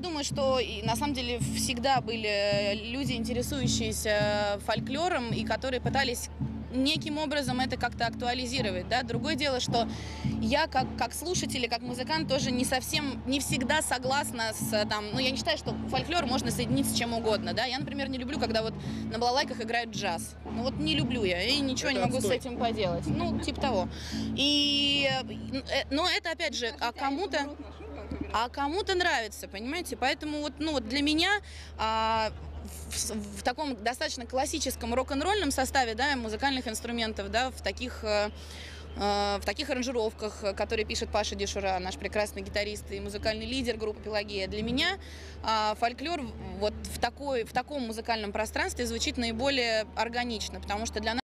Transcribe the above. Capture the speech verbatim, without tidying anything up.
Думаю, что и на самом деле всегда были люди, интересующиеся фольклором, и которые пытались неким образом это как-то актуализировать, да. Другое дело, что я как, как слушатель и как музыкант тоже не совсем, не всегда согласна с, там, ну, я не считаю, что фольклор можно соединить с чем угодно, да. Я, например, не люблю, когда вот на балалайках играют джаз. Ну, вот не люблю я, и ничего Это не могу отстой. с этим поделать. Ну, типа того. И, но это, опять же, а кому-то... А кому-то нравится, понимаете? Поэтому вот, ну, вот для меня а, в, в таком достаточно классическом рок-н-ролльном составе, да, музыкальных инструментов, да, в таких, э, в таких аранжировках, которые пишет Паша Дешура, наш прекрасный гитарист и музыкальный лидер группы «Пелагея», для меня а, фольклор вот в, такой, в таком музыкальном пространстве звучит наиболее органично, потому что для нас